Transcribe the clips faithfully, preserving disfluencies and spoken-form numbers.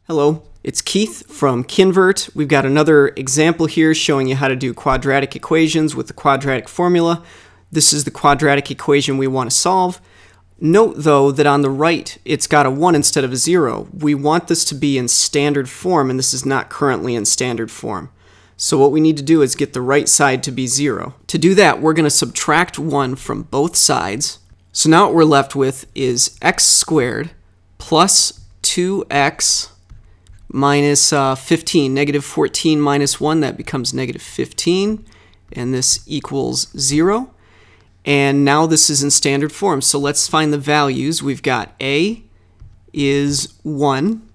Hello, it's Keith from Kinvert. We've got another example here showing you how to do quadratic equations with the quadratic formula. This is the quadratic equation we want to solve. Note though that on the right it's got a one instead of a zero. We want this to be in standard form, and this is not currently in standard form. So what we need to do is get the right side to be zero. To do that, we're going to subtract one from both sides. So now what we're left with is x squared plus two x minus uh, fifteen. Negative fourteen minus one, that becomes negative fifteen, and this equals zero. And now this is in standard form, so let's find the values. We've got a is one,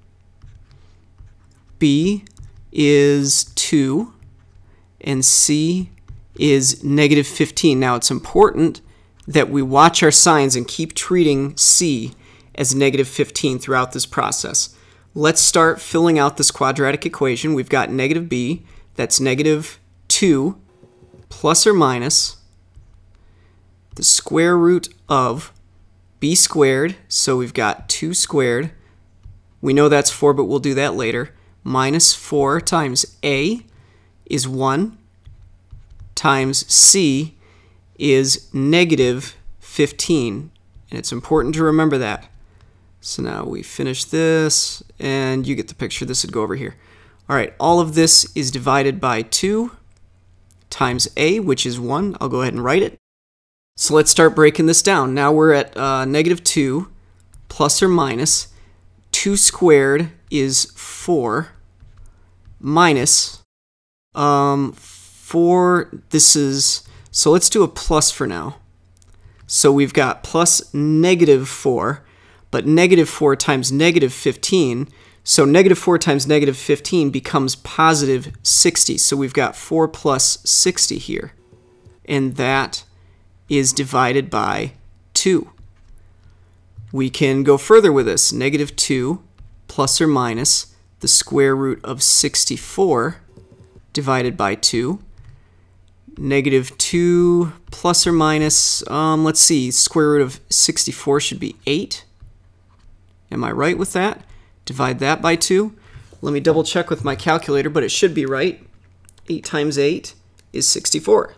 b is two, and c is negative fifteen. Now it's important that we watch our signs and keep treating c as negative fifteen throughout this process. Let's start filling out this quadratic equation. We've got negative b, that's negative two, plus or minus the square root of b squared, so we've got two squared. We know that's four, but we'll do that later. Minus four times a is one, times c is negative fifteen. And it's important to remember that. So now we finish this, and you get the picture. This would go over here. All right, all of this is divided by two times a, which is one. I'll go ahead and write it. So let's start breaking this down. Now we're at uh, negative two plus or minus two squared is four minus um, four. This is, so let's do a plus for now. So we've got plus negative four. But negative four times negative fifteen, so negative four times negative fifteen becomes positive sixty. So we've got four plus sixty here. And that is divided by two. We can go further with this. Negative two plus or minus the square root of sixty-four divided by two. Negative two plus or minus, um, let's see, square root of sixty-four should be eight. Am I right with that? Divide that by two. Let me double check with my calculator, but it should be right. eight times eight is sixty-four.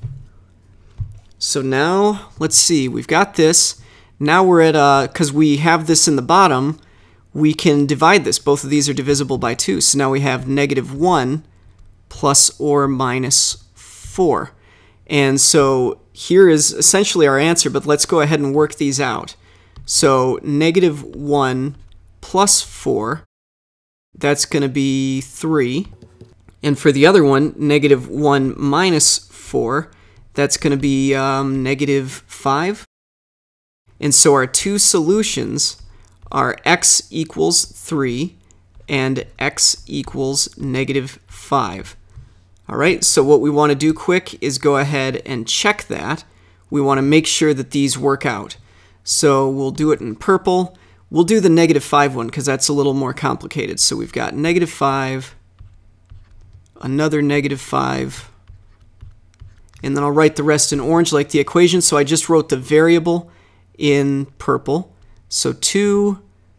So now, let's see, we've got this. Now we're at, uh, because we have this in the bottom, we can divide this. Both of these are divisible by two. So now we have negative one plus or minus four. And so here is essentially our answer, but let's go ahead and work these out. So negative one plus four, that's going to be three. And for the other one, negative one minus four, that's going to be um, negative five. And so our two solutions are x equals three and x equals negative five. All right, so what we want to do quick is go ahead and check that. We want to make sure that these work out. So we'll do it in purple. We'll do the negative five one because that's a little more complicated. So we've got negative five, another negative five, and then I'll write the rest in orange like the equation. So I just wrote the variable in purple. So two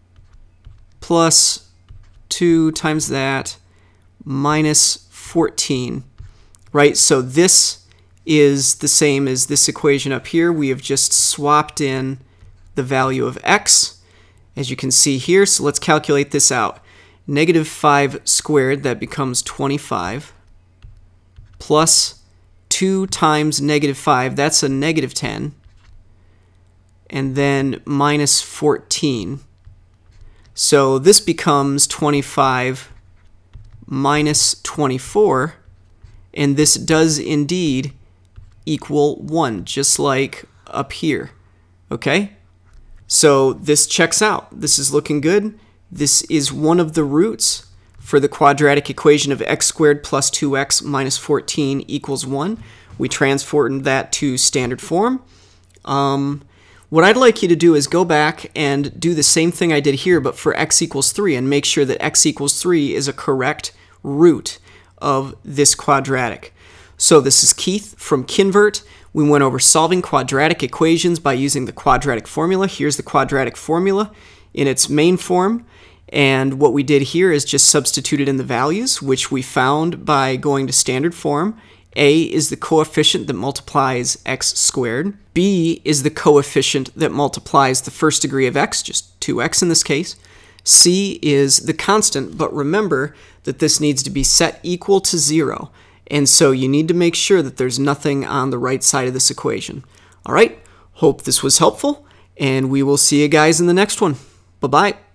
plus two times that minus fourteen, right? So this is the same as this equation up here. We have just swapped in the value of x, as you can see here. So let's calculate this out. Negative five squared, that becomes twenty-five, plus two times negative five, that's a negative ten, and then minus fourteen. So this becomes twenty-five minus twenty-four, and this does indeed equal one, just like up here. Okay? So this checks out. This is looking good. This is one of the roots for the quadratic equation of x squared plus two x minus fourteen equals one. We transformed that to standard form. Um, what I'd like you to do is go back and do the same thing I did here, but for x equals three, and make sure that x equals three is a correct root of this quadratic. So this is Keith from Kinvert. We went over solving quadratic equations by using the quadratic formula. Here's the quadratic formula in its main form. And what we did here is just substituted in the values, which we found by going to standard form. A is the coefficient that multiplies x squared. B is the coefficient that multiplies the first degree of x, just two x in this case. C is the constant, but remember that this needs to be set equal to zero. And so you need to make sure that there's nothing on the right side of this equation. All right, hope this was helpful, and we will see you guys in the next one. Bye-bye.